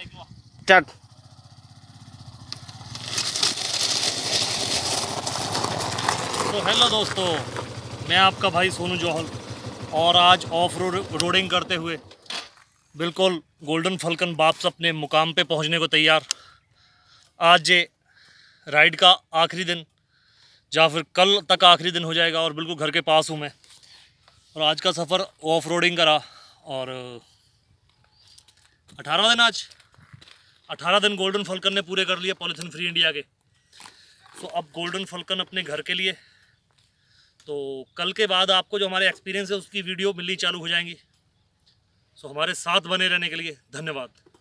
Start. तो hello दोस्तों, मैं आपका भाई सोनू जौहल और आज ऑफ रोडिंग करते हुए बिल्कुल गोल्डन फल्कन वापस अपने मुकाम पे पहुंचने को तैयार। आज ये राइड का आखिरी दिन या फिर कल तक आखिरी दिन हो जाएगा और बिल्कुल घर के पास हूँ मैं। और आज का सफ़र ऑफ रोडिंग करा और 18 दिन, आज 18 दिन गोल्डन फल्कन ने पूरे कर लिए पॉलीथीन फ्री इंडिया के। तो अब गोल्डन फल्कन अपने घर के लिए, तो कल के बाद आपको जो हमारे एक्सपीरियंस है उसकी वीडियो मिलनी चालू हो जाएंगी। सो हमारे साथ बने रहने के लिए धन्यवाद।